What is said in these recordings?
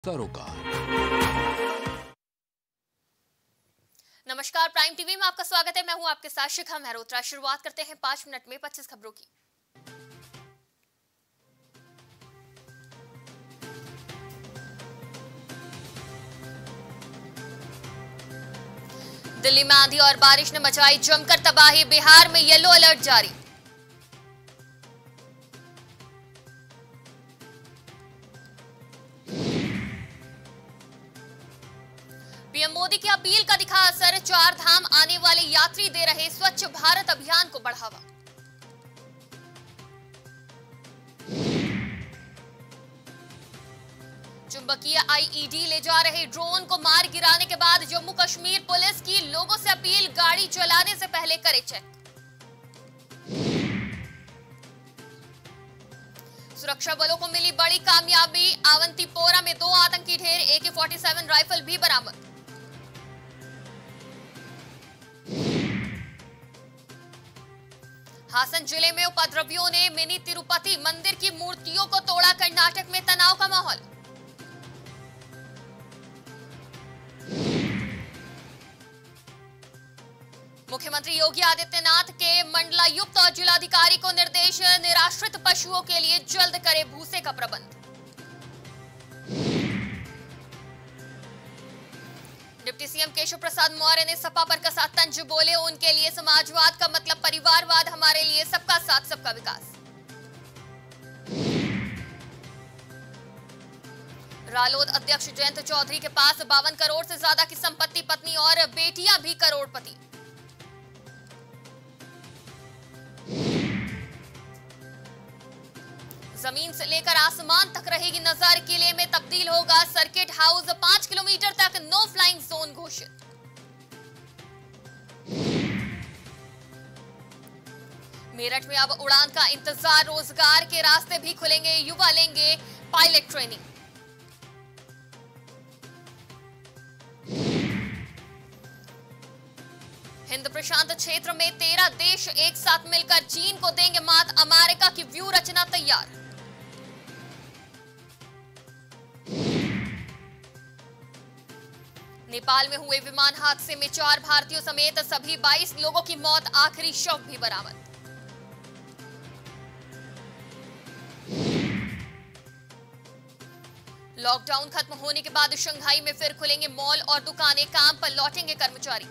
सरोकार। नमस्कार, prime TV में आपका स्वागत है। मैं हूं आपके साथ शिखा मेहरोत्रा। शुरुआत करते हैं 5 मिनट में 25 खबरों की। दिल्ली में आंधी और बारिश ने मचाई जमकर तबाही। बिहार में येलो अलर्ट जारी। पीएम मोदी की अपील का दिखा असर। 4 धाम आने वाले यात्री दे रहे स्वच्छ भारत अभियान को बढ़ावा। चुंबकीय आईईडी ले जा रहे ड्रोन को मार गिराने के बाद जम्मू कश्मीर पुलिस की लोगों से अपील, गाड़ी चलाने से पहले करें चेक। सुरक्षा बलों को मिली बड़ी कामयाबी। आवंतीपोरा में 2 आतंकी ढेर, AK-47 राइफल भी बरामद। हासन जिले में उपद्रवियों ने मिनी तिरुपति मंदिर की मूर्तियों को तोड़ा। कर्नाटक में तनाव का माहौल। मुख्यमंत्री योगी आदित्यनाथ के मंडलायुक्त और जिलाधिकारी को निर्देश, निराश्रित पशुओं के लिए जल्द करे भूसे का प्रबंध। डिप्टी सीएम केशव प्रसाद मौर्य ने सपा पर कसा तंज, बोले उनके लिए समाजवाद का मतलब परिवारवाद, हमारे लिए सबका साथ सबका विकास। रालोद अध्यक्ष जयंत चौधरी के पास 52 करोड़ से ज्यादा की संपत्ति, पत्नी और बेटियां भी करोड़पति। जमीन से लेकर आसमान तक रहेगी नजर। किले में तब्दील होगा सर्किट हाउस। 5 किलोमीटर तक नो फ्लाइंग जोन घोषित। मेरठ में अब उड़ान का इंतजार, रोजगार के रास्ते भी खुलेंगे, युवा लेंगे पायलट ट्रेनिंग। हिंद प्रशांत क्षेत्र में 13 देश एक साथ मिलकर चीन को देंगे मात। अमेरिका की व्यू रचना तैयार। नेपाल में हुए विमान हादसे में 4 भारतीयों समेत सभी 22 लोगों की मौत, आखिरी शव भी बरामद। लॉकडाउन खत्म होने के बाद शंघाई में फिर खुलेंगे मॉल और दुकानें, काम पर लौटेंगे कर्मचारी।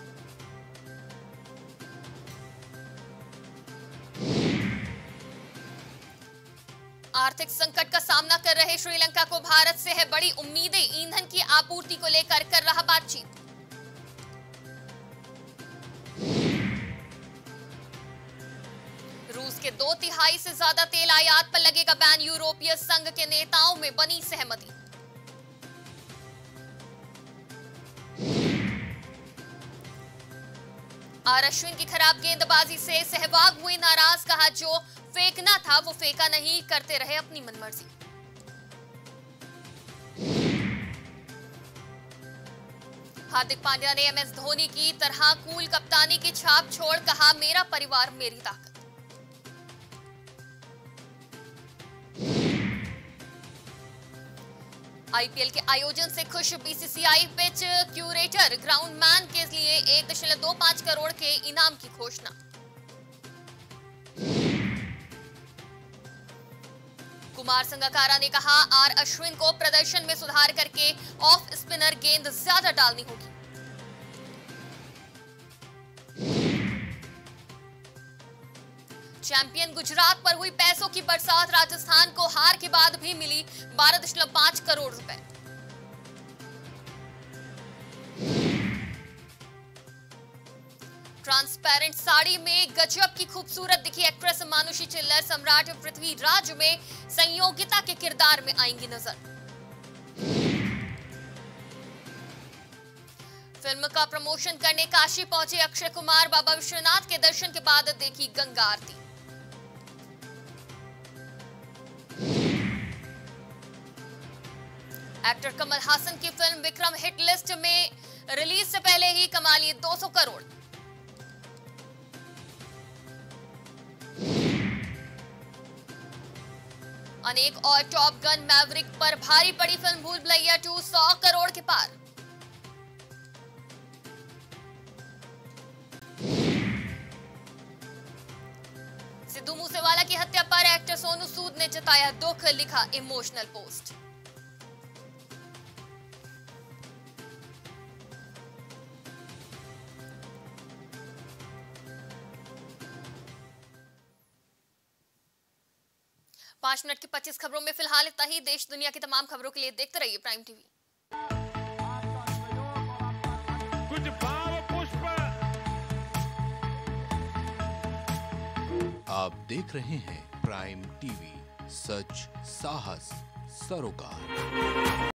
आर्थिक संकट का सामना कर रहे श्रीलंका को भारत से है बड़ी उम्मीदें। ईंधन की आपूर्ति को लेकर कर रहा बातचीत। रूस के 2/3 से ज्यादा तेल आयात पर लगेगा बैन। यूरोपीय संघ के नेताओं में बनी सहमति। आर अश्विन की खराब गेंदबाजी से सहवाग हुए नाराज। कहा जो फेंकना था वो फेंका नहीं, करते रहे अपनी मनमर्जी। हार्दिक पांड्या ने MS धोनी की तरह कूल कप्तानी की छाप छोड़ कहा, मेरा परिवार मेरी ताकत। आईपीएल के आयोजन से खुश बीसीसीआई। पिच क्यूरेटर ग्राउंडमैन के लिए 1.25 करोड़ के इनाम की घोषणा। कुमार संगकारा ने कहा, आर अश्विन को प्रदर्शन में सुधार करके ऑफ स्पिनर गेंद ज्यादा डालनी होगी। चैंपियन गुजरात पर हुई पैसों की बरसात। राजस्थान को हार के बाद भी मिली 12.5 करोड़ रुपए। ट्रांसपेरेंट साड़ी में गजब की खूबसूरत दिखी एक्ट्रेस मानुषी चिल्लर। सम्राट पृथ्वीराज में संयोगिता के किरदार में आएंगी नजर। फिल्म का प्रमोशन करने काशी पहुंचे अक्षय कुमार। बाबा विश्वनाथ के दर्शन के बाद देखी गंगा आरती। एक्टर कमल हासन की फिल्म विक्रम हिट लिस्ट में रिलीज से पहले ही कमा लिए 200 करोड़। अनेक और टॉप गन मैवरिक पर भारी पड़ी फिल्म भूल भुलैया 2 100 करोड़ के पार। सिद्धू मूसेवाला की हत्या पर एक्टर सोनू सूद ने जताया दुख, लिखा इमोशनल पोस्ट। पांच मिनट की 25 खबरों में फिलहाल इतना ही। देश दुनिया की तमाम खबरों के लिए देखते रहिए प्राइम टीवी। कुछ भाव पुष्प। आप देख रहे हैं प्राइम टीवी, सच साहस सरोकार।